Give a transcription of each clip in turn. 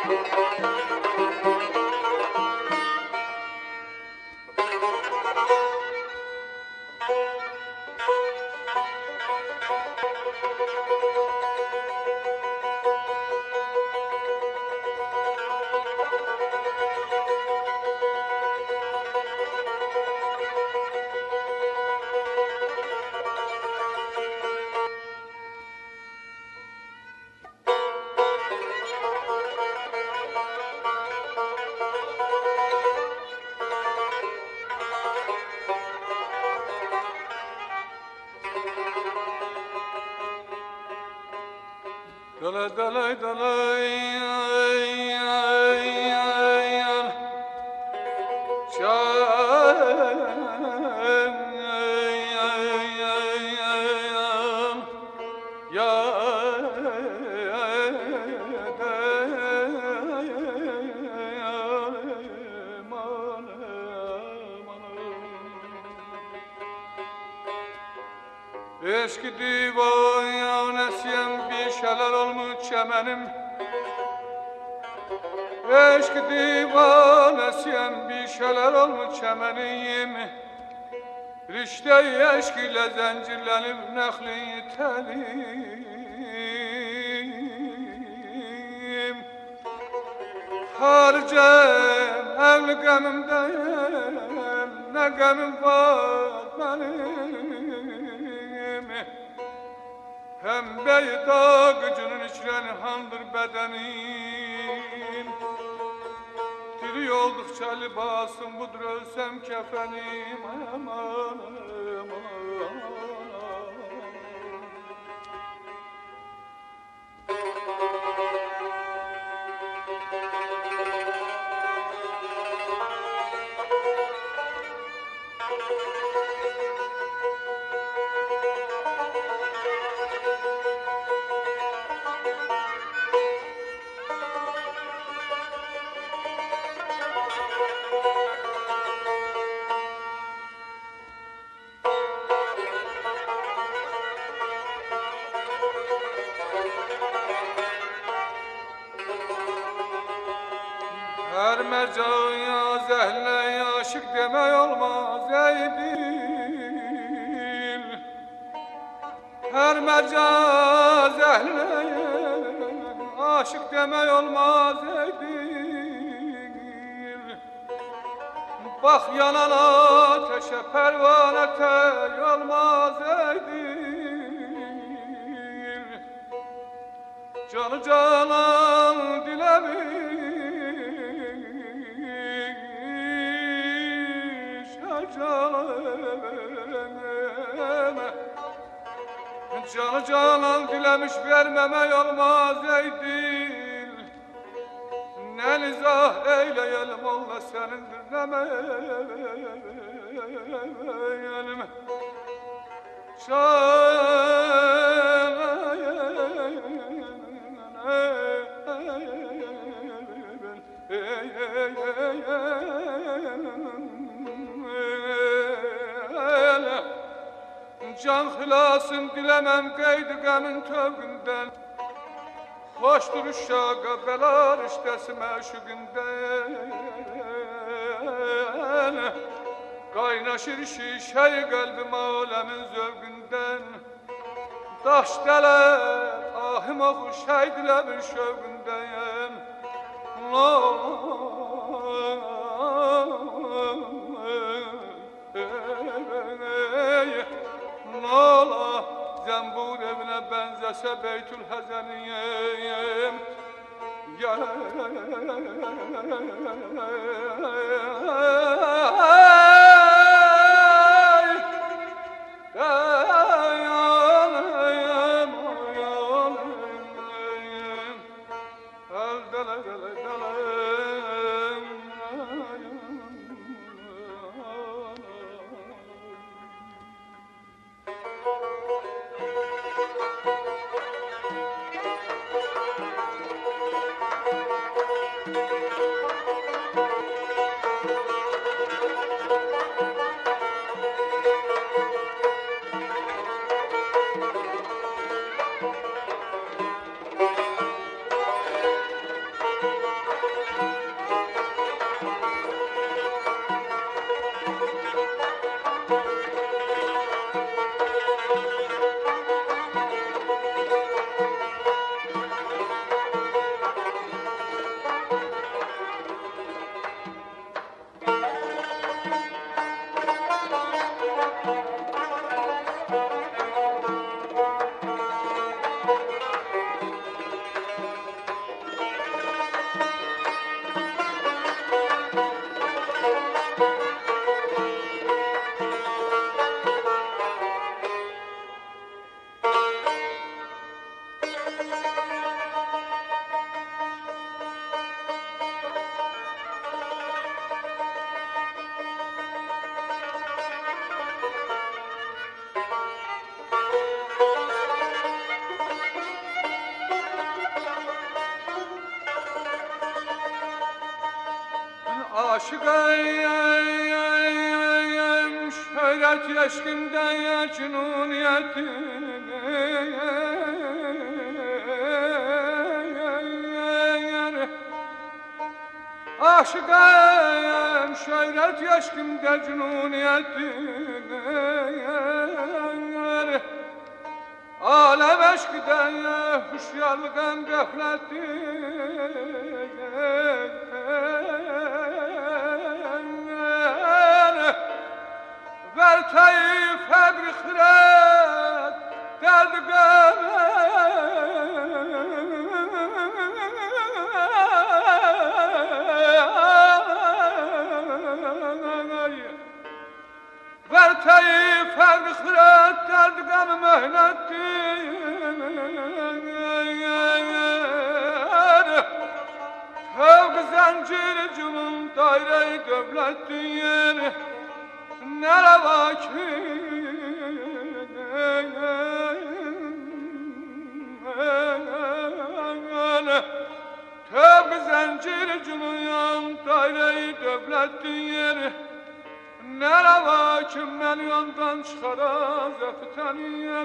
Dalay dalay dalay eski divanesiyem bir şeyler olmuş çemenim. Eski divanesiyem bir şeyler olmuş çemenim. Rişte-i eşk ile zincirlenip nekli telim. Harcem evli gemimdeyim, ne gemim var benim. Pembe-i dağ gücünün içren handır bedenim. Diri oldukça libasım budur ölsem kefenim. Aman aman. Her mercaya zehle aşık deme olmaz ey dil. Her mercaya zehle aşık deme olmaz ey dil. Bak yanan ateşe pervane tel olmaz ey dil. Canı canan dilemiş canı canan dilemiş vermeme olmaz ey dil. Ne nizah eyleyelim Allah senindir demeyelim. Can hılasın dilemem qeydi qəmin tövgündən. Hoşdur uşağa belar iştəsi məşuqündən. Qaynaşır şişəyi qəlbim aləmin zövgündən. Daş dələ ahim oxu şəhidlə bir şövgündən. Nala zembur evine benzese Beytül Hazeniyem. aşıkayım şöhret yeşkimde cünuniyetim aşıkayım şöhret yeşkimde cünuniyetim alem eşkide huşyarlıkım gafletim ورتای فبر خرد دردگاه ورتای فبر خرد دردگاه مهنتی توق زنجیر جنون دایره دولتی نروا ki Tövbe zincir cümüyan daire-i devlettin yeri Nerava ki men yandan çıkara zefiteniye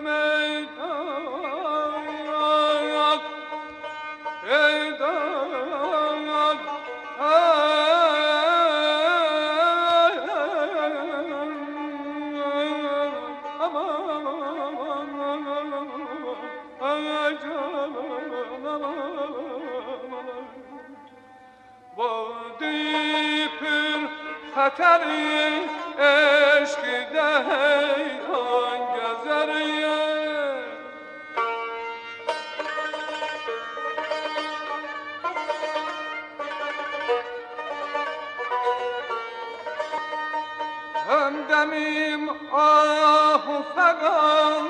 meydan Eydan خطری عشق دهیان گذریه همدمیم آه و فغان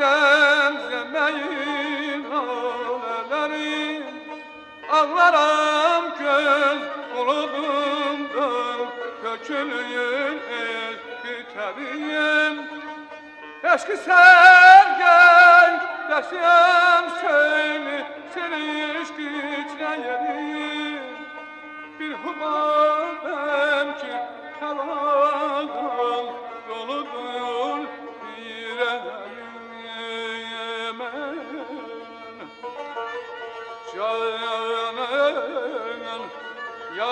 زمزمهی ناله‌leri ağlarım göz buludumdan kökülüyün biteriyim eşki sergey desem söyle seni eşki içleyelim bir hubalım ki havadan doludur yüreğime canım ya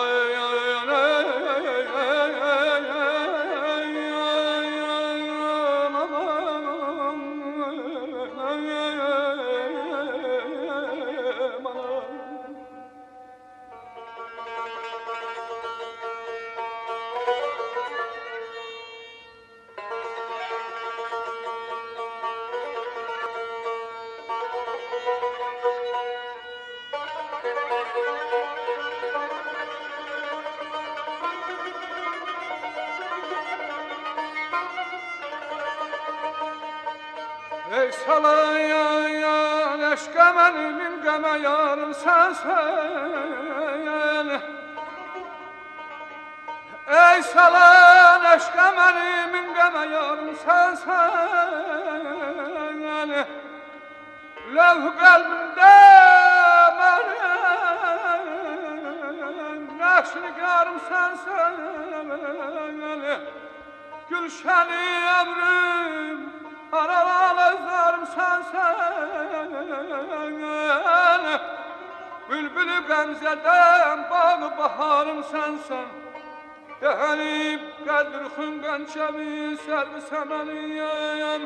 Ey salayan eşkemeni min geme yarım sensen Ey salayan eşkemeni min geme yarım sensen Levh kalbimde benim Nakşnigarım sensen Gülşeni emrim Aralar zarım sensen Bülbülü gamzeden bağı baharım sensen Dehanip kadir xüngan çevi serbi semeniyen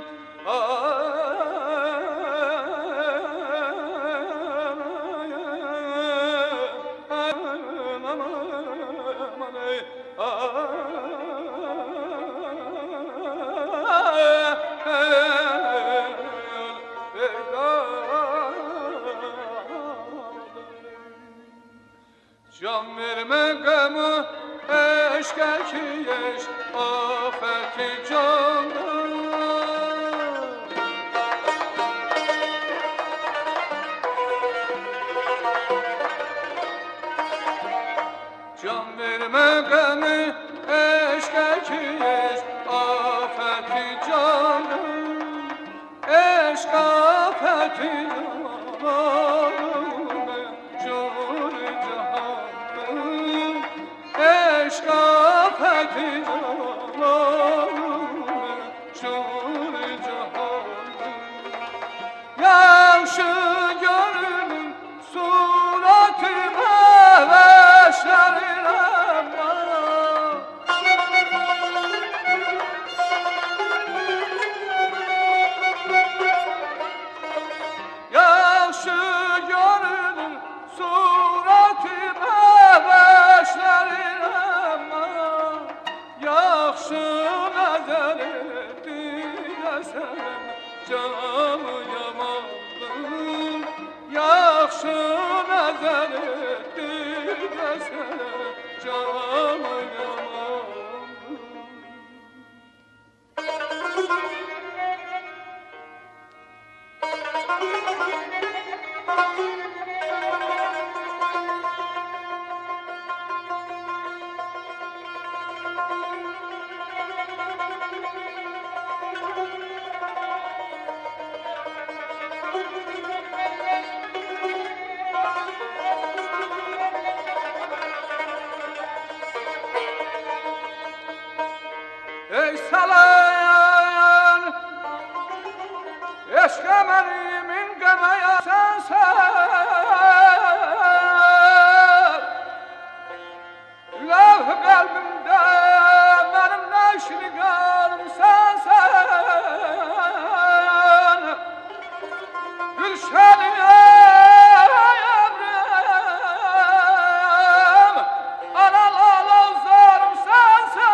Can verme gamı eşke ki eş afeti canım Can verme gamı eşke ki eş afeti canım Eşk afeti canım eşka fethi canım şuri cahanım Yaxşı görünün suratıma veşlerirem Yaxşı görünün suratıma veşlerirem Yaxşı nəzər etdirəsəm canı yamandım Yaxşı nəzər etdirəsəm canı yamandım Ey salayan eşke menimin qəməyə sənsən Levh qəlbimdə mənim nəşriqanım sənsən Gülşəni əmrəm Anal avzarım sənsən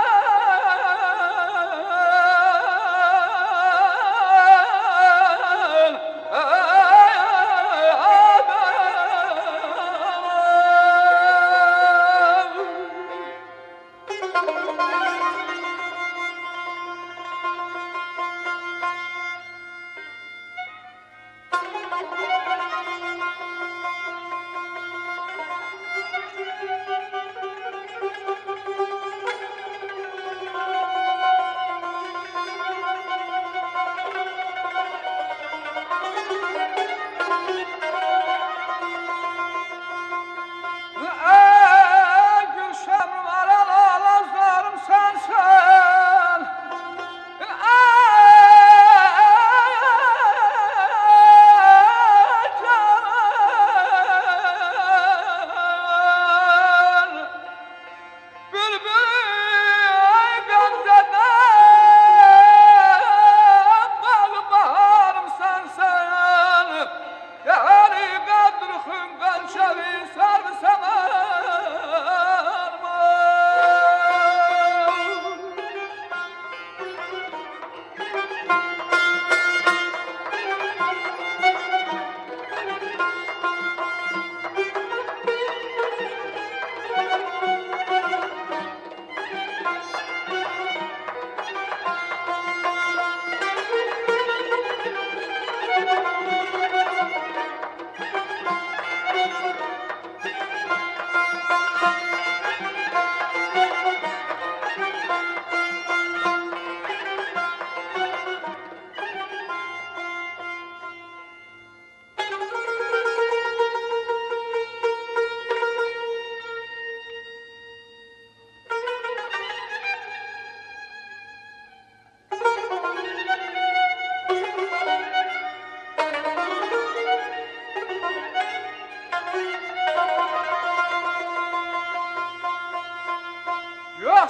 Yok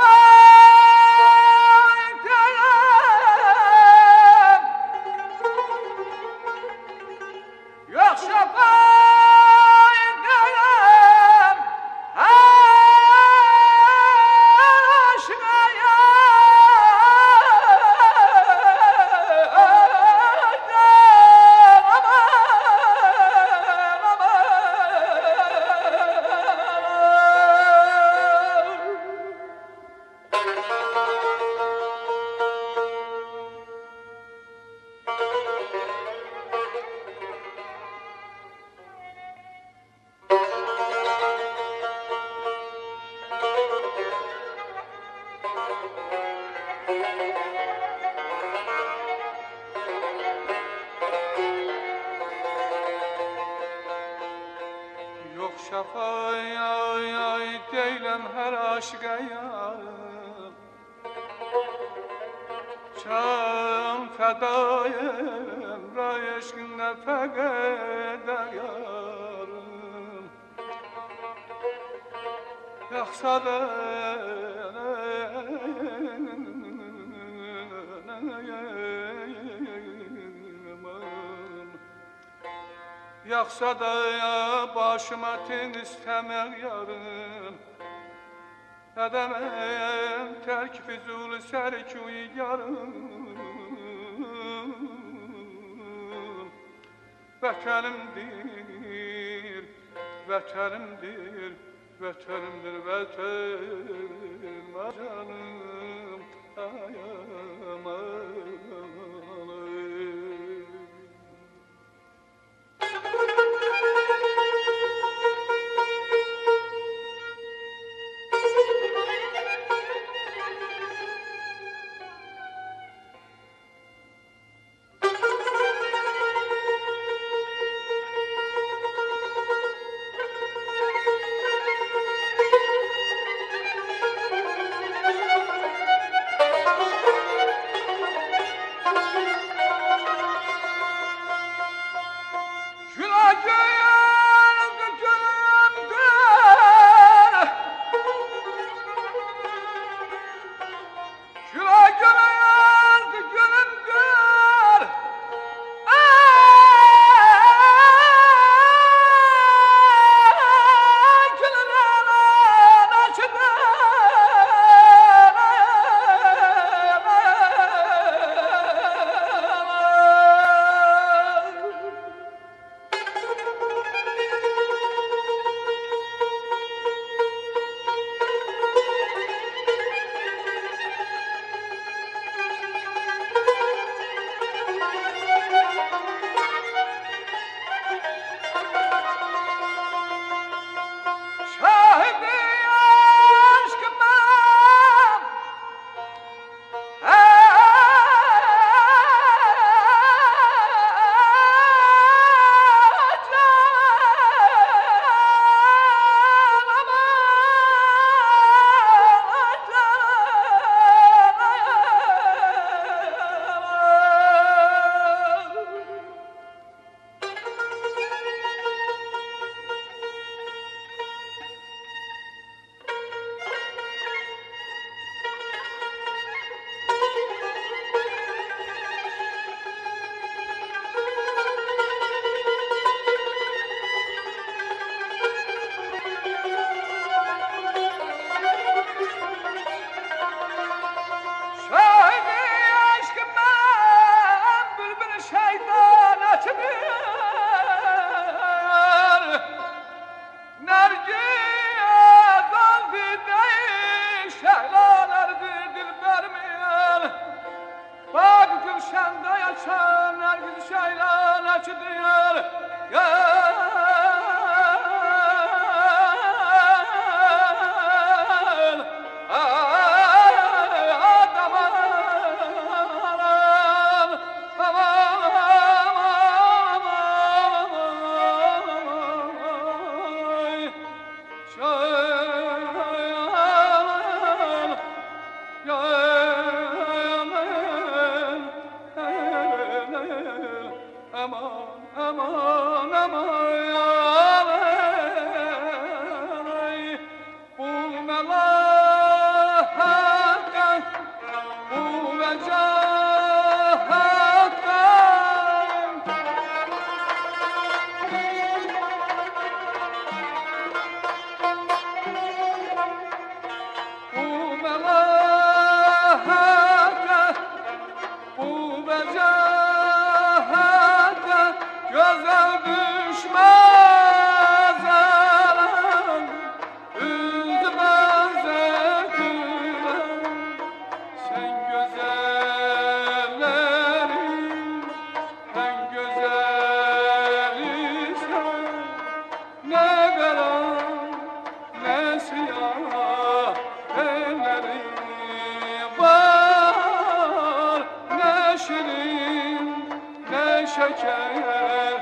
şafak derem Yok şafak derem Aşkına Yok şafay ay ay deylem her ay aşk yarım Çam fedayım Ray eşkinle fegede yarım Yaksa da Yaksa da başıma tin istemek yarım Edemem terk füzul serkuy yarım Vətənimdir, vətənimdir, vətənimdir, vətənim canım ayaman şeker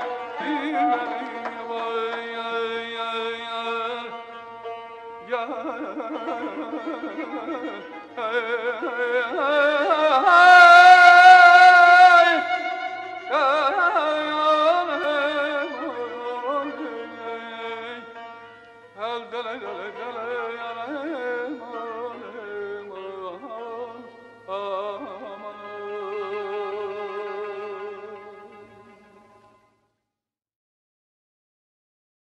dilleri vay yar yar yar hey, hey, hey.